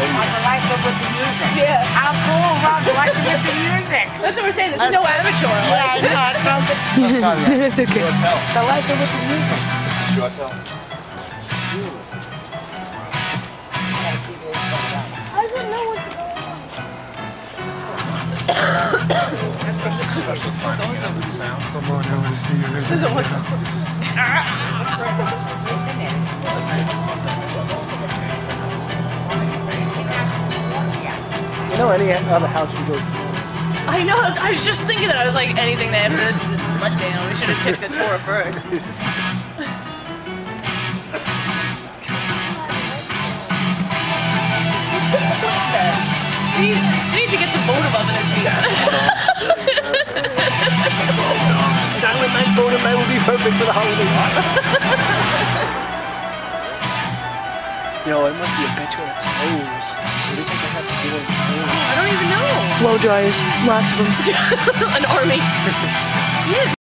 On the lights are with the music. Yeah. How cool, Rob, the lights are with the music. That's what we're saying. This is no amateur. Yeah, I know. It's not good. It's okay. The lights are with the music. Short tell. I don't know what's going on. Special time. It's awesome. Sound. Come on, I want to see you. This is awesome. You know any other house you go to? I know. I was just thinking that. I was like, anything that after this is a letdown. We should have took the tour first. We need to get some boat above in this piece. Silent Night Boat and Man would be perfect for the holidays. Yo, it must be a bitch when it's hose. What do you think I have to do with hose? I don't even know. Blow dryers, lots of them. An army. Yeah.